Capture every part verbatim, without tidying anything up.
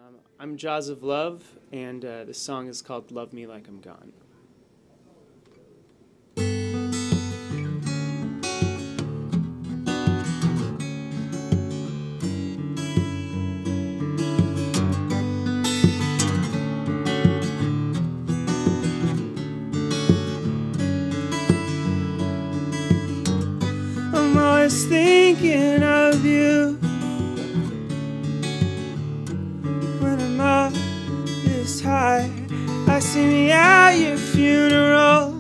Um, I'm Jaws of Love, and uh, this song is called Love Me Like I'm Gone. I'm always thinking of you when I'm up this high. I see me at your funeral.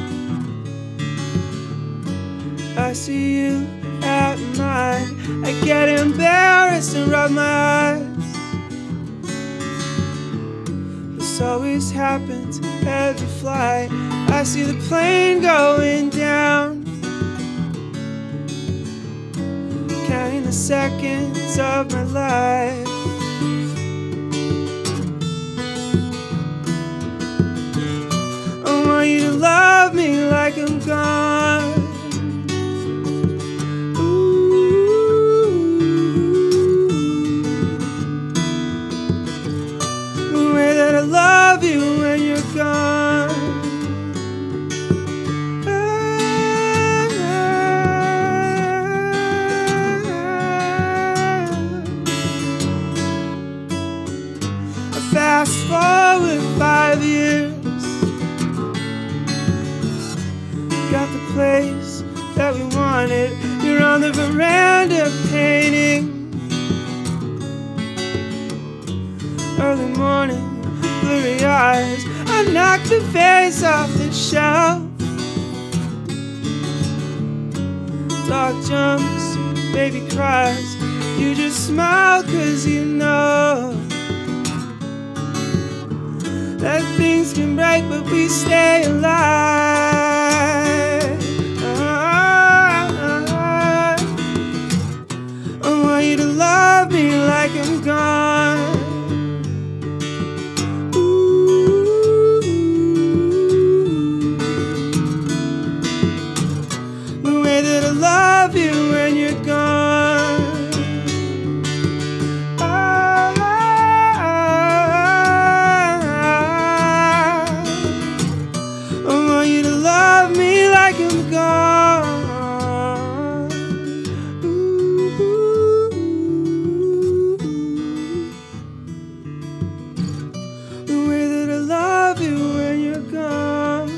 I see you at mine. I get embarrassed and rub my eyes. This always happens every flight. I see the plane going down, counting the seconds of my life. I want you to love me like I'm gone. Ooh. The way that I love you when you're gone. Fast forward five years, got the place that we wanted. You're on the veranda painting. Early morning, blurry eyes. I knocked the vase off the shelf. Dog jumps, baby cries. You just smile 'cause you know that things can break, but we stay alive. I want you to love me like I'm gone. Ooh. The way that I love you when you're gone. I'm gone. Ooh. The way that I love you when you're gone.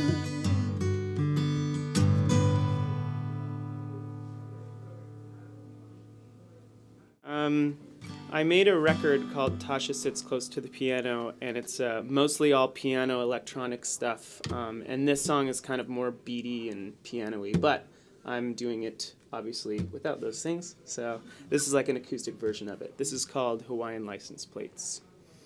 Um, I made a record called Tasha Sits Close to the Piano, and it's uh, mostly all piano electronic stuff. Um, and this song is kind of more beaty and piano-y, but I'm doing it obviously without those things. So this is like an acoustic version of it. This is called Hawaiian License Plates.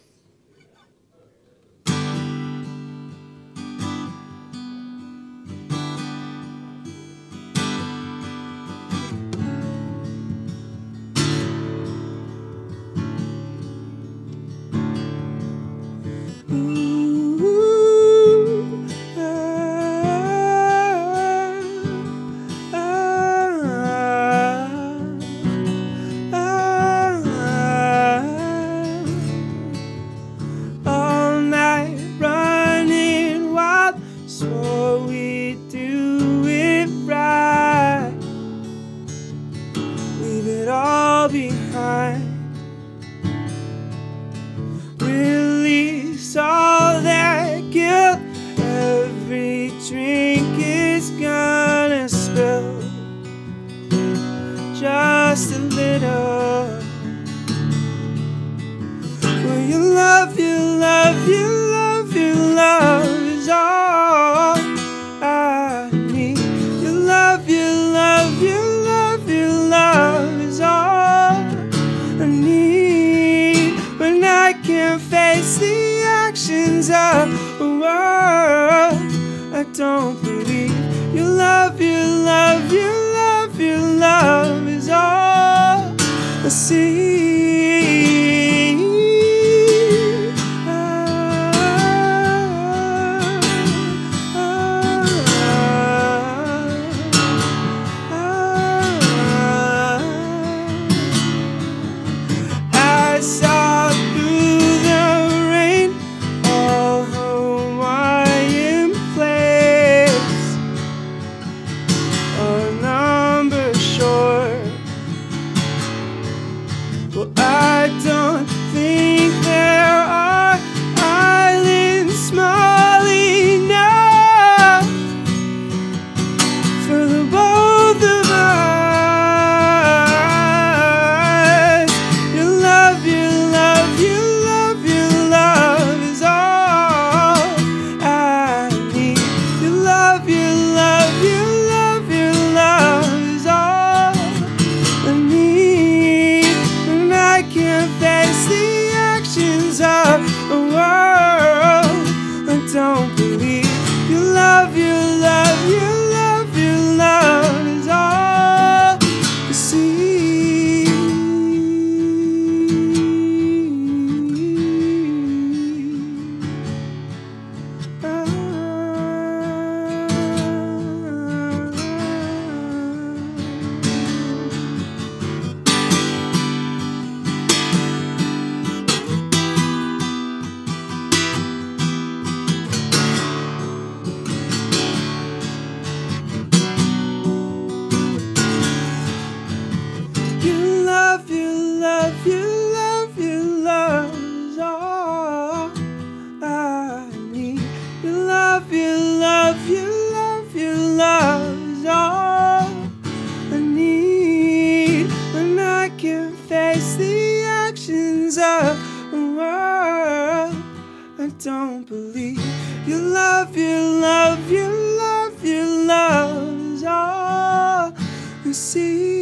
Behind, release all that guilt. Every drink is gonna spill just a little. Well, you love, you love, you love, you love is all I need. You love, you love, you love, you love is all I need. When I can't face the actions of the world, I don't believe. You love, you love, you love, you love is all I see. I saw through I don't believe your love, your love, your love, your love is all I see.